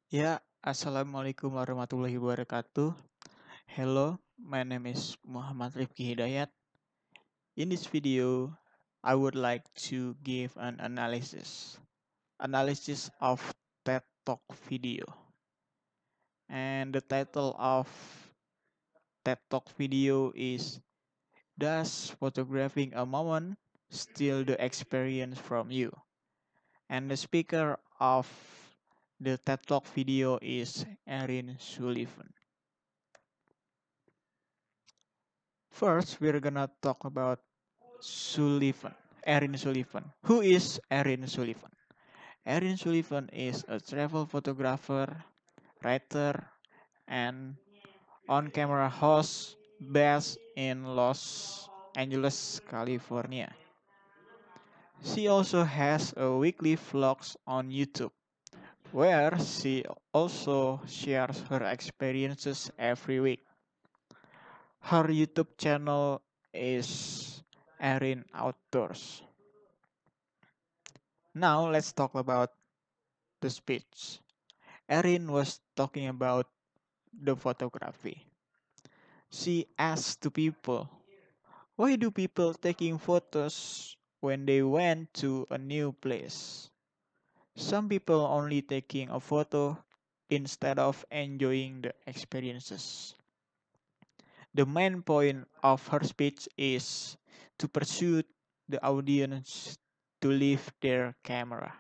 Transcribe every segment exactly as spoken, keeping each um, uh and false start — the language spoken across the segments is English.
Ya, Assalamualaikum warahmatullahi wabarakatuh. Hello, my name is Muhammad Rifki Hidayat. In this video, I would like to give an analysis, analysis of TED Talk video. And the title of TED Talk video is Does Photographing a Moment Steal the Experience from You? And the speaker of the TED Talk video is Erin Sullivan. First, we're gonna talk about Sullivan, Erin Sullivan. Who is Erin Sullivan? Erin Sullivan is a travel photographer, writer, and on-camera host based in Los Angeles, California. She also has a weekly vlogs on YouTube where she also shares her experiences every week. Her YouTube channel is Erin Outdoors. Now let's talk about the speech. Erin was talking about the photography. She asked the people, why do people taking photos when they went to a new place? Some people only taking a photo instead of enjoying the experiences. The main point of her speech is to pursue the audience to leave their camera.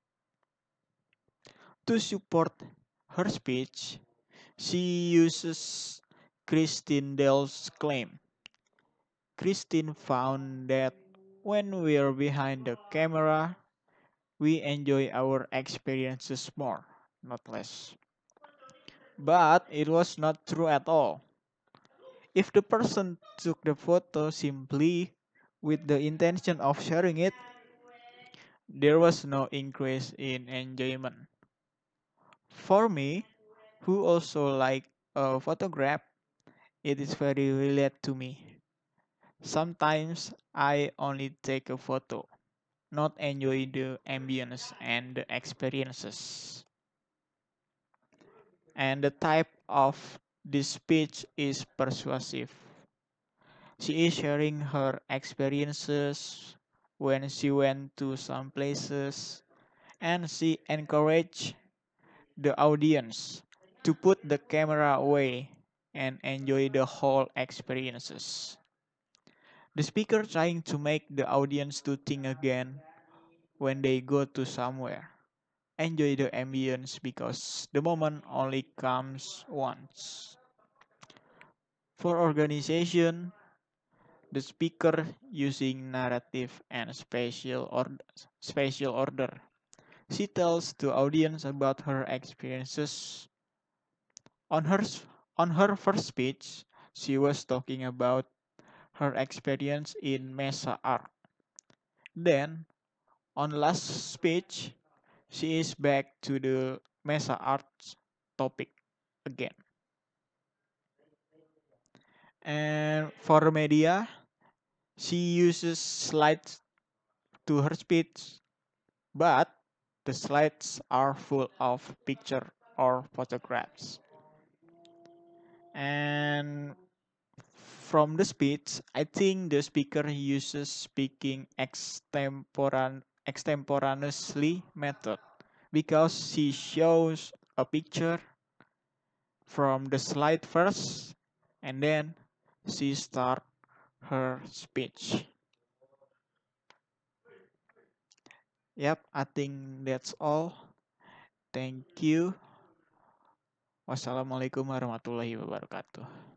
To support her speech, she uses Christine Dell's claim. Christine found that when we're behind the camera, we enjoy our experiences more, not less. But it was not true at all. If the person took the photo simply with the intention of sharing it, there was no increase in enjoyment. For me, who also like a photograph, it is very related to me. Sometimes I only take a photo, not enjoy the ambience and the experiences. And the type of this speech is persuasive. She is sharing her experiences when she went to some places, and she encouraged the audience to put the camera away and enjoy the whole experiences. The speaker trying to make the audience to think again when they go to somewhere. Enjoy the ambience because the moment only comes once. For organization, the speaker using narrative and spatial order, spatial order. She tells the audience about her experiences. On her on her first speech, she was talking about her experience in Mesa Art. Then, on last speech, she is back to the Mesa Arts topic again. And for media, she uses slides to her speech, but the slides are full of picture or photographs. And from the speech, I think the speaker uses speaking extemporan extemporaneously method because she shows a picture from the slide first and then she start her speech. Yep, I think that's all. Thank you. Wassalamualaikum warahmatullahi wabarakatuh.